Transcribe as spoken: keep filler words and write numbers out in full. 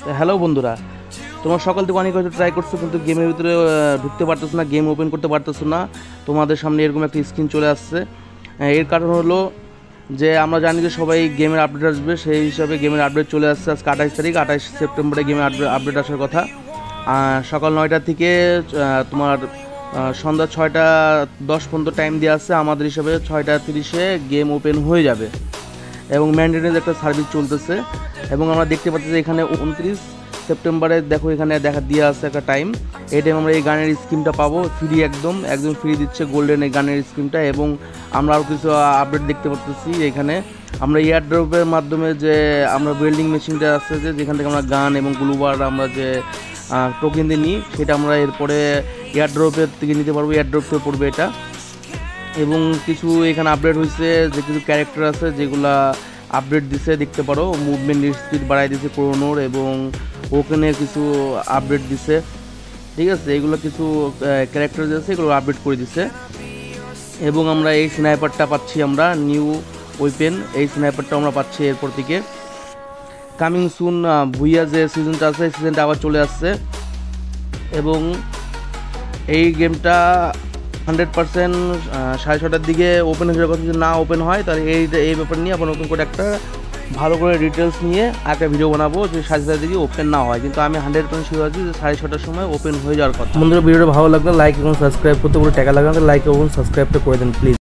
Hello বন্ধুরা, তোমরা সকাল থেকে অনেক হয়তো ট্রাই করছো কিন্তু গেমের ভিতরে ঢুকতে পারতেছো না, গেম ওপেন করতে পারতেছো না। তোমাদের সামনে এরকম একটা স্ক্রিন চলে আসছে। এর কারণ হলো যে আমরা জানি যে সবাই গেমের আপডেট আসবে, সেই হিসাবে গেমের আপডেট চলে আসছে। আজকে আঠাশ তারিখ, আঠাশ সেপ্টেম্বরে গেমের আপডেট আসার কথা। সকাল নয়টা থেকে তোমার সন্ধ্যা ছয়টা দশ পর্যন্ত টাইম দেওয়া আছে। আমাদের হিসাবে ছয়টা তিরিশে গেম ওপেন হয়ে যাবে এবং ম্যান্ডেটরি একটা সার্ভিস চলতেছে। এবং আমরা দেখতে পাচ্ছি যে এখানে উনত্রিশ সেপ্টেম্বরে দেখো এখানে দেখা দিয়ে আছে একটা টাইম। এই টাইম আমরা এই গানের স্কিমটা পাবো ফ্রি, একদম একদম ফ্রি দিচ্ছে গোল্ডেন এই গানের স্কিমটা। এবং আমরা আরও কিছু আপডেট দেখতে পাচ্ছি এখানে। আমরা এয়ারড্রপের মাধ্যমে যে আমরা ওয়েল্ডিং মেশিনটা আছে যে যেখান থেকে আমরা গান এবং গ্লুবার আমরা যে টোকেন দিয়ে নিই, সেটা আমরা এরপরে এয়ারড্রপের থেকে নিতে পারবো। এয়ারড্রপে পড়বে এটা। এবং কিছু এখানে আপডেট হয়েছে, যে কিছু ক্যারেক্টার আছে যেগুলা আপডেট দিছে, দেখতে পারো মুভমেন্ট স্পিড বাড়াই দিছে পুরোনোর, এবং ওখানে কিছু আপডেট দিছে। ঠিক আছে, এগুলো কিছু ক্যারেক্টার আছে এগুলো আপডেট করে দিছে। এবং আমরা এই স্নাইপারটা পাচ্ছি, আমরা নিউ ওয়েপেন এই স্নাইপারটা আমরা পাচ্ছি এরপর থেকে। কামিং সুন ভুইয়া যে সিজনটা আছে এই সিজনটা আবার চলে আসছে। এবং এই গেমটা হান্ড্রেড পার্সেন্ট সাড়ে ছটার দিকে ওপেন হয়ে যাওয়ার কথা। যদি না ওপেন হয় তাহলে এই এই ব্যাপার নিয়ে আবার নতুন করে একটা ভালো করে ডিটেলস নিয়ে একটা ভিডিও বানাবো, যে সাড়ে ছটার দিকে ওপেন না হয়। কিন্তু আমি হান্ড্রেড পার্সেন্ট শিওর আছি যে সাড়ে ছটার সময় ওপেন হয়ে যাওয়ার কথা। বন্ধুরা, ভিডিওটা ভালো লাগলে লাইক এবং সাবস্ক্রাইব করতে পুরো টাকা লাগান, লাইক এবং সাবস্ক্রাইবটা করে দেন প্লিজ।